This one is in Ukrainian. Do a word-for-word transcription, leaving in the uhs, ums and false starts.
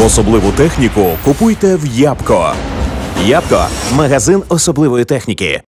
Особливу техніку купуйте в Ябко. Ябко – магазин особливої техніки.